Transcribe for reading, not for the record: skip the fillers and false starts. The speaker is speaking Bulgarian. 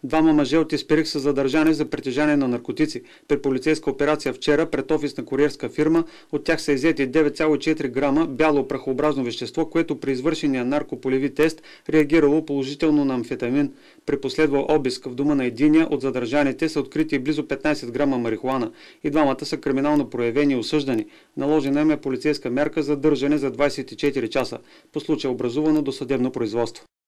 Двама мъже от Исперих са задържани за притежание на наркотици. При полицейска операция вчера пред офисна куриерска фирма от тях са иззети 9,4 грама бяло прахообразно вещество, което при извършения наркополеви тест реагирало положително на амфетамин. При последвал обиск в дома на единия от задържаните са открити близо 15 грама марихуана. И двамата са криминално проявени и осъждани. Наложена им е полицейска мярка за държане за 24 часа. По случая образувано досъдебно производство.